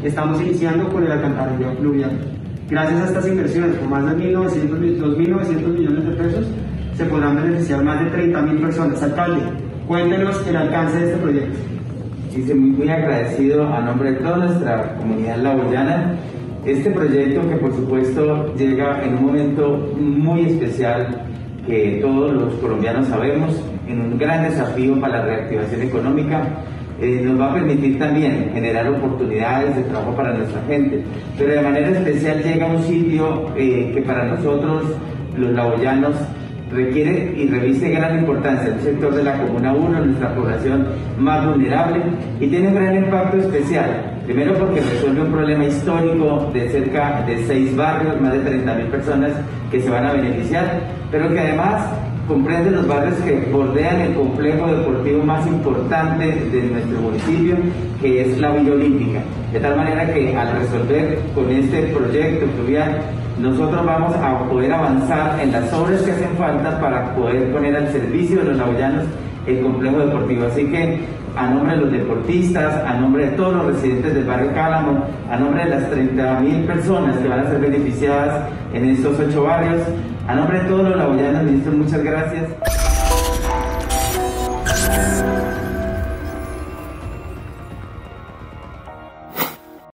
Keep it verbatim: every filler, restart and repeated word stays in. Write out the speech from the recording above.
estamos iniciando con el alcantarillado pluvial. Gracias a estas inversiones, por más de dos mil novecientos millones de pesos, se podrán beneficiar más de treinta mil personas. Alcalde, cuéntenos el alcance de este proyecto. Sí, estoy muy, muy agradecido a nombre de toda nuestra comunidad laboyana. Este proyecto que por supuesto llega en un momento muy especial que todos los colombianos sabemos, en un gran desafío para la reactivación económica, eh, nos va a permitir también generar oportunidades de trabajo para nuestra gente, pero de manera especial llega a un sitio eh, que para nosotros los laboyanos requiere y reviste gran importancia, un sector de la Comuna uno, nuestra población más vulnerable, y tiene un gran impacto especial. Primero porque resuelve un problema histórico de cerca de seis barrios, más de treinta mil personas que se van a beneficiar, pero que además comprende los barrios que bordean el complejo deportivo más importante de nuestro municipio, que es la Villa Olímpica. De tal manera que al resolver con este proyecto fluvial, nosotros vamos a poder avanzar en las obras que hacen falta para poder poner al servicio de los laboyanos el complejo deportivo. Así que a nombre de los deportistas, a nombre de todos los residentes del barrio Cálamo, a nombre de las treinta mil personas que van a ser beneficiadas en estos ocho barrios, a nombre de todos los laboyanos, ministro, muchas gracias.